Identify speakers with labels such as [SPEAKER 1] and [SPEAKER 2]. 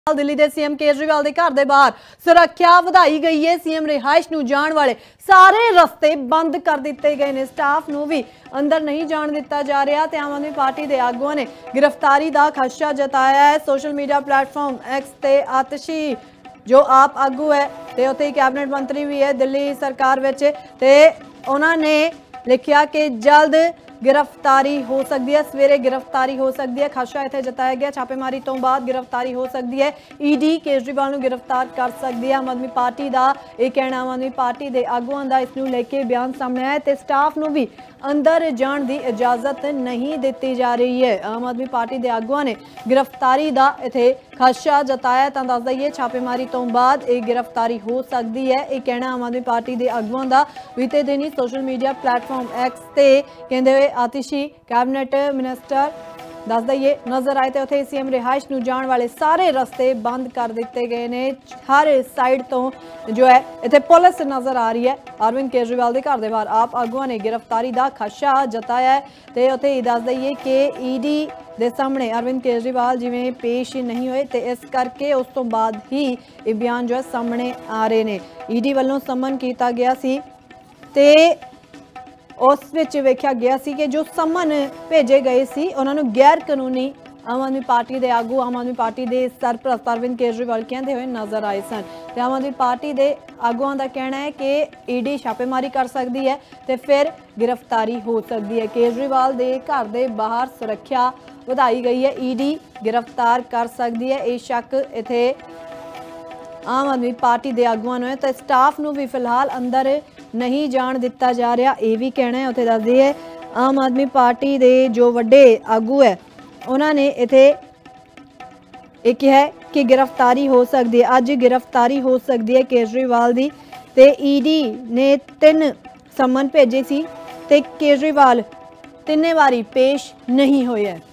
[SPEAKER 1] दिल्ली के सीएम केजरीवाल के घर के बाहर सुरक्षा वधाई गई है। सीएम रिहाइश नूं जाण वाले सारे रस्ते बंद कर दिते गए ने। स्टाफ नूं भी अंदर नहीं जाण दिता जा रहा। ते आम आदमी पार्टी के आगुआं ने गिरफ्तारी का खदशा जताया है। सोशल मीडिया प्लेटफॉर्म एक्स ते आतिशी जो आप आगू है ते उत्थे ही कैबिनेट मंत्री भी है दिल्ली सरकार विच, ते उन्होंने लिखिया कि जल्द गिरफ्तारी हो सकती है, सवेरे गिरफ्तारी हो सकती है। खदशा इत्थे जताया गया छापेमारी तो बाद गिरफ्तारी हो सकती है। ईडी केजरीवाल नूं गिरफ्तार कर सकती है। आम आदमी पार्टी का यह कहना, आम आदमी पार्टी के आगुआं का इसनूं लेके बयान सामने आया ते स्टाफ नूं भी अंदर जाण दी इजाजत नहीं दी जा रही है। आम आदमी पार्टी के आगुआं ने गिरफ्तारी का इत्थे खदशा जताया। तां दस दईए छापेमारी तो बाद एक गिरफ्तारी हो सकती है। यह कहना आम आदमी पार्टी के आगुआं का बीते दिन ही सोशल मीडिया प्लेटफॉर्म एक्स ते कहंदे हुए आतिशी कैबिनेट मिनिस्टर दस दईए नज़र आए। तो उत्थे सीएम रिहाइश नूं जाण वाले सारे रस्ते बंद कर दिते गए ने। हर साइड तो जो है इत्थे पुलिस नज़र आ रही है। अरविंद केजरीवाल के घर के बाहर आप आगुआं ने गिरफ्तारी का खदशा जताया है। तो उत्थे दस दईए कि ईडी के सामने अरविंद केजरीवाल जिवें पेश नहीं हुए, तो इस करके उस तो बाद ही ये बयान जो है सामने आ रहे ने। ईडी वालों समन किया गया सी ते उस विच वेख्या गया सी कि जो समन भेजे गए सी उन्होंने गैर कानूनी आम आदमी पार्टी के आगू, आम आदमी पार्टी के सरप्रस्त अरविंद केजरीवाल कहते हुए नजर आए सन। तो आम आदमी पार्टी के आगुआं का कहना है कि ईडी छापेमारी कर सकती है तो फिर गिरफ्तारी हो सकती है। केजरीवाल के घर के बाहर सुरक्षा वधाई गई है, ईडी गिरफ्तार कर सकती है। ये शक इत्थे आम आदमी पार्टी के आगुआं नूं है। तो स्टाफ नूं भी फिलहाल अंदर नहीं जाण दिता जा रहा, ये भी कहना है। उत्थे दस दईए आम आदमी पार्टी के जो वड्डे आगू है उन्होंने इत्थे एक है कि गिरफ्तारी हो सकती है, अज गिरफ्तारी हो सकती है केजरीवाल की। ते ईडी ने 3 समन भेजे सी ते केजरीवाल 3 बारी पेश नहीं होए है।